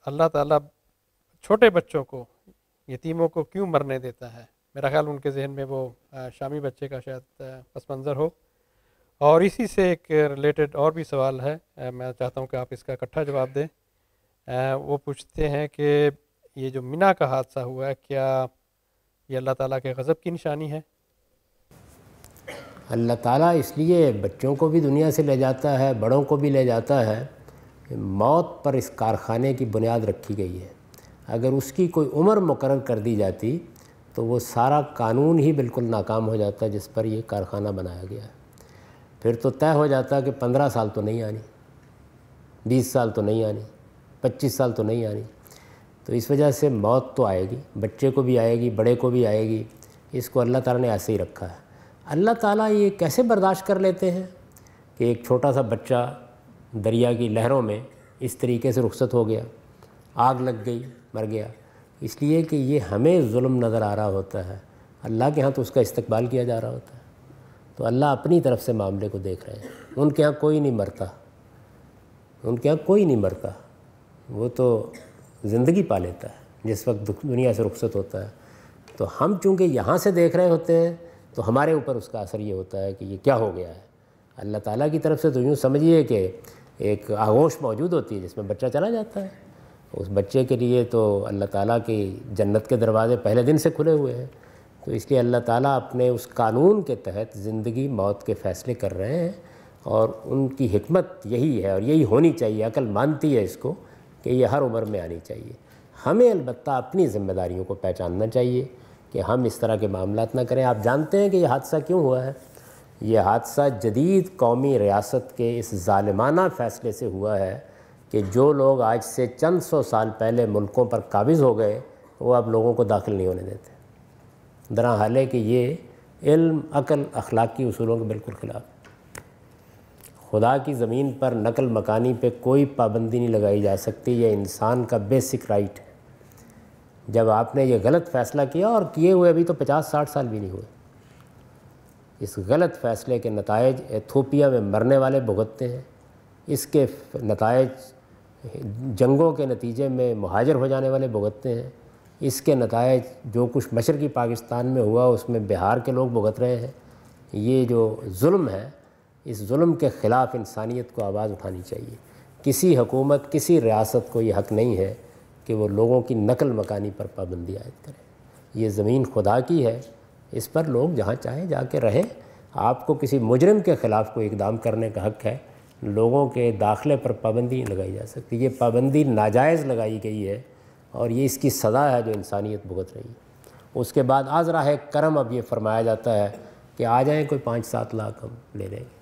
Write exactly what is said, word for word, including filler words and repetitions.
اللہ تعالیٰ چھوٹے بچوں کو، یتیموں کو کیوں مرنے دیتا ہے؟ میرا خیال ان کے ذہن میں وہ شامی بچے کا شاید پس منظر ہو. اور اسی سے ایک ریلیٹڈ اور بھی سوال ہے، میں چاہتا ہوں کہ آپ اس کا اکٹھا جواب دیں. وہ پوچھتے ہیں کہ یہ جو مینا کا حادثہ ہوا ہے، کیا یہ اللہ تعالیٰ کے غضب کی نشانی ہے؟ اللہ تعالیٰ اس لیے بچوں کو بھی دنیا سے لے جاتا ہے، بڑوں کو بھی لے جاتا ہے. موت پر اس کارخانے کی بنیاد رکھی گئی ہے. اگر اس کی کوئی عمر مقرر کر دی جاتی تو وہ سارا قانون ہی بالکل ناکام ہو جاتا جس پر یہ کارخانہ بنایا گیا ہے. پھر تو طے ہو جاتا کہ پندرہ سال تو نہیں آنی، بیس سال تو نہیں آنی، پچیس سال تو نہیں آنی. تو اس وجہ سے موت تو آئے گی، بچے کو بھی آئے گی، بڑے کو بھی آئے گی. اس کو اللہ تعالیٰ نے ایسے ہی رکھا ہے. اللہ تعالیٰ یہ کیسے برداشت کر لیتے ہیں کہ ایک چھوٹا سا بچہ دریا کی لہروں میں اس طریقے سے رخصت ہو گیا، آگ لگ گئی، مر گیا؟ اس لیے کہ یہ ہمیں ظلم نظر آ رہا ہوتا ہے، اللہ کے ہاں تو اس کا استقبال کیا جا رہا ہوتا ہے. تو اللہ اپنی طرف سے معاملے کو دیکھ رہے ہیں. ان کے ہاں کوئی نہیں مرتا، ان کے ہاں کوئی نہیں مرتا. وہ تو زندگی پا لیتا ہے جس وقت دنیا سے رخصت ہوتا ہے. تو ہم چونکہ یہاں سے دیکھ رہے ہوتے ہیں تو ہمارے اوپر اس کا اثر یہ ہوتا ہے کہ یہ کیا ہو گیا ہے. اللہ تعالیٰ کی طرف سے تو یوں سمجھیے کہ ایک آغوش موجود ہوتی ہے جس میں بچہ چلا جاتا ہے. اس بچے کے لیے تو اللہ تعالیٰ کی جنت کے دروازے پہلے دن سے کھلے ہوئے ہیں. تو اس لیے اللہ تعالیٰ اپنے اس قانون کے تحت زندگی موت کے فیصلے کر رہے ہیں، اور ان کی حکمت یہی ہے اور یہی ہونی چاہیے. عقل مانتی ہے اس کو کہ یہ ہر عمر میں آنی چاہیے. ہمیں البتہ اپنی ذمہ داریوں کو پہچاننا چاہیے کہ ہم اس طرح کے معاملات نہ کریں. آپ جانتے ہیں کہ یہ حادثہ کیوں ہوا ہے؟ یہ حادثہ جدید قومی ریاست کے اس ظالمانہ فیصلے سے ہوا ہے کہ جو لوگ آج سے چند سو سال پہلے ملکوں پر قابض ہو گئے وہ اب لوگوں کو داخل نہیں ہونے دیتے. درا حال ہے کہ یہ علم، عقل، اخلاقی اصولوں کے بالکل خلاف. خدا کی زمین پر نقل مکانی پہ کوئی پابندی نہیں لگائی جا سکتی. یہ انسان کا بیسک رائٹ ہے. جب آپ نے یہ غلط فیصلہ کیا، اور کیے ہوئے ابھی تو پچاس ساٹھ سال بھی نہیں ہوئے، اس غلط فیصلے کے نتائج ایتھوپیا میں مرنے والے بھگتتے ہیں. اس کے نتائج جنگوں کے نتیجے میں مہاجر ہو جانے والے بھگتتے ہیں. اس کے نتائج جو کچھ مشرقی پاکستان میں ہوا اس میں بہار کے لوگ بھگت رہے ہیں. یہ جو ظلم ہے، اس ظلم کے خلاف انسانیت کو آواز اٹھانی چاہیے. کسی حکومت، کسی ریاست کو یہ حق نہیں ہے کہ وہ لوگوں کی نقل مکانی پر پابندی عائد کرے. یہ زمین خدا کی ہے، اس پر لوگ جہاں چاہیں جا کے رہیں. آپ کو کسی مجرم کے خلاف کوئی اقدام کرنے کا حق ہے، لوگوں کے داخلے پر پابندی نہیں لگائی جا سکتی. یہ پابندی ناجائز لگائی گئی ہے اور یہ اس کی سزا ہے جو انسانیت بھگت رہی ہے. اس کے بعد آز راہ کرم اب یہ فرمایا جاتا ہے کہ آ جائیں کوئی پانچ سات لاکھ ہم لے لیں گے.